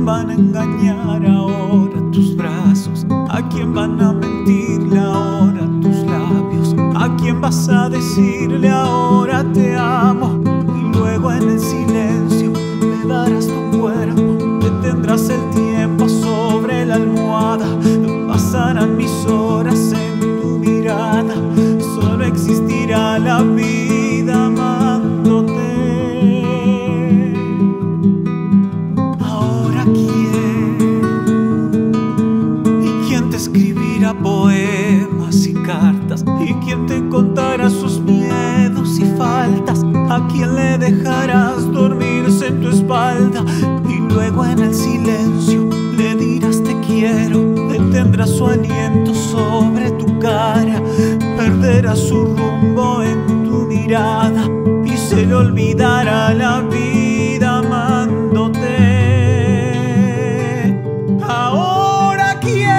van a engañar ahora tus brazos? ¿A quién van a mentirle ahora tus labios? ¿A quién vas a decirle ahora te amo? Y luego en el silencio le darás tu cuerpo. Detendrás el tiempo sobre la almohada. Pasarán mis horas en tu mirada. Solo existirá la vida amándote. Ahora quién, y quién te escribirá poemas y cartas, y quién te contará sus miedos y faltas. A quién le dejarás dormirse en tu espalda y luego en el silencio le dirás te quiero. Detendrás su aliento sobre tu cara, perderás su rumbo en tu mirada y se le olvidará la vida amándote. Ahora quién,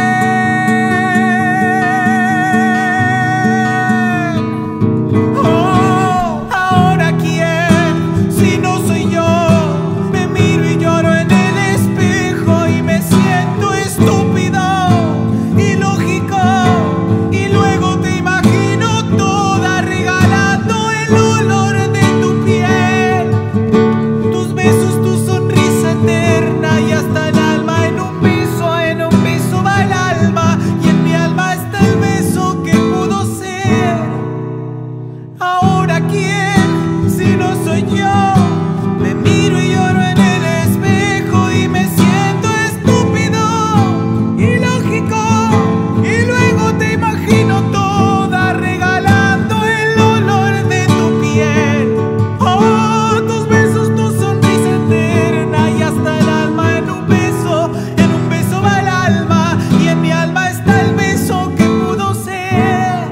oh, ahora quién, si no soy yo. Me miro y lloro en el espejo y me siento estúpido, ilógico, y luego te imagino toda regalando el olor de tu piel, tus besos, tu sonrisa eterna y hasta el alma. En un beso va el alma y en mi alma está el beso que pudo ser. Ahora quién, si no soy yo. Me miro y lloro en el espejo y me siento estúpido, ilógico, y luego te imagino toda regalando el olor de tu piel. Oh, tus besos, tu sonrisa eterna y hasta el alma. En un beso va el alma y en mi alma está el beso que pudo ser.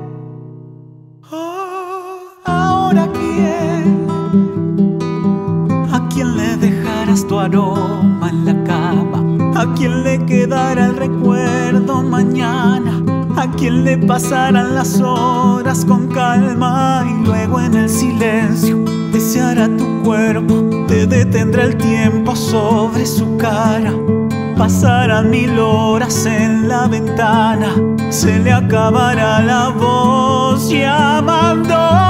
Oh, ahora quién, ¿a quién le dejarás tu aroma en la cama? ¿A quién le quedará el recuerdo mañana? ¿A quién le pasarán las horas con calma? Y luego en el silencio deseará tu cuerpo. Te detendrá el tiempo sobre su cara. Pasarán 1000 horas en la ventana. Se le acabará la voz llamando.